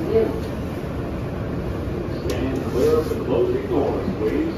Stand clear of the closing doors, please.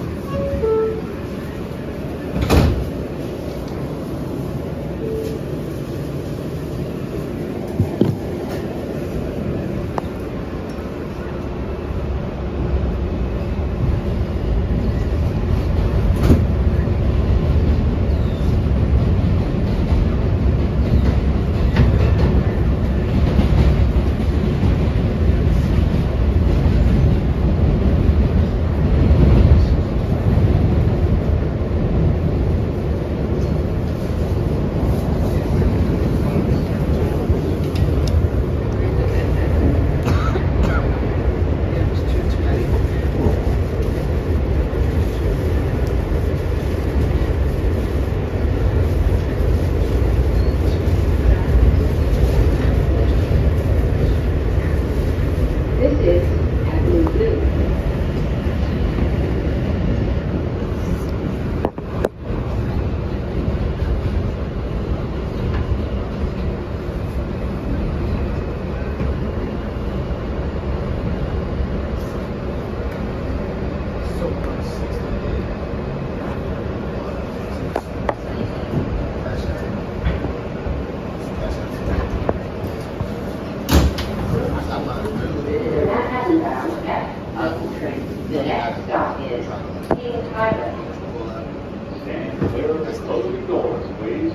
Stand clear of the closing doors, please.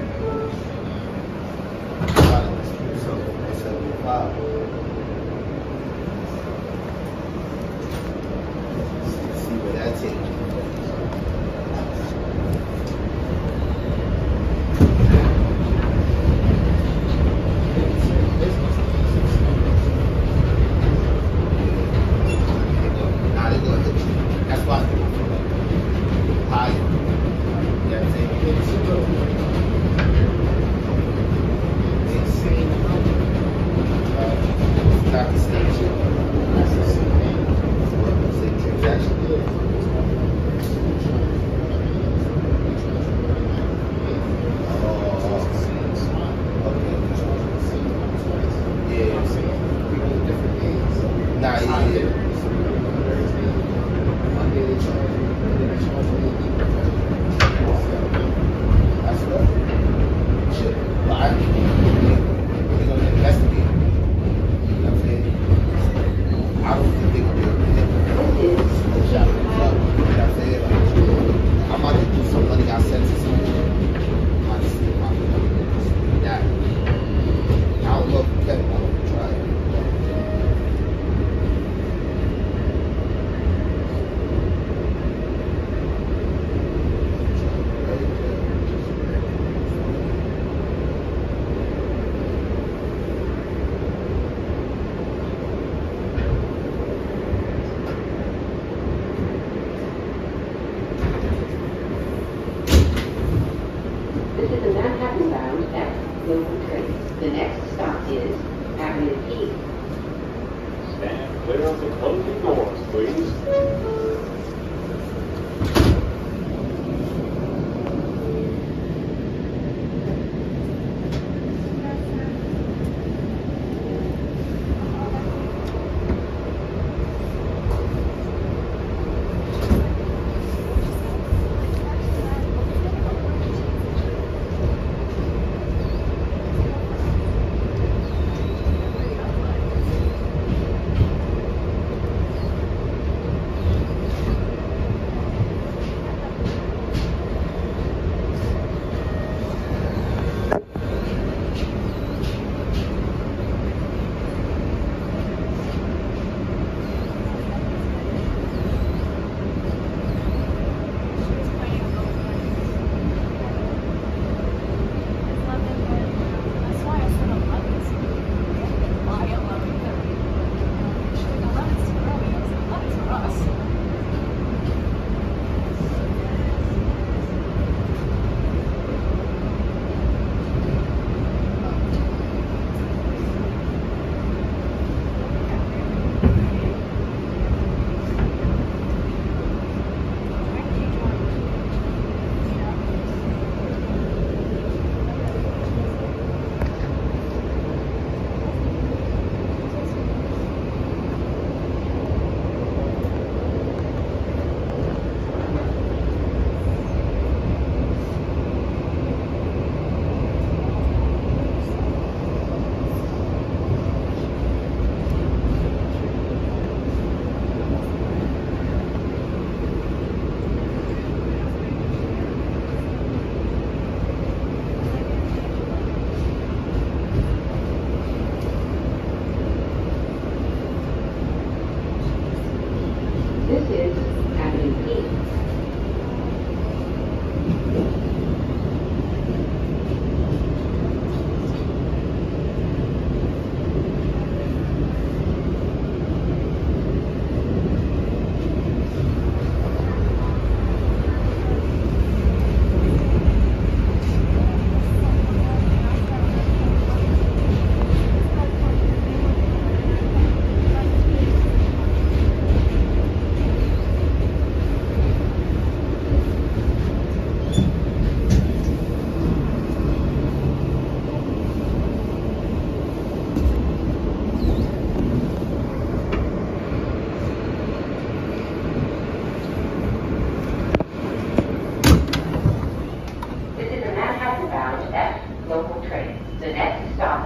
See where that takes you. Nah, they're gonna hit you. That's why higher. You know what I'm saying? Insane number. Not the same shit. That's the same thing. Same transaction. Nah, yeah. That's good. Shit. But I think they're gonna investigate. You know what I'm saying? I don't think they're gonna be able to smoke shot with the club. You know what I'm saying? Like, I'm about to do some money I sent to someone. I'm about to see if I can do that. I don't know if we can. I don't know if we try it. This is the Manhattan-bound X Culver train. The next stop is Avenue E. Stand clear of the closing doors, please.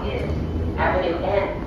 is Avenue N.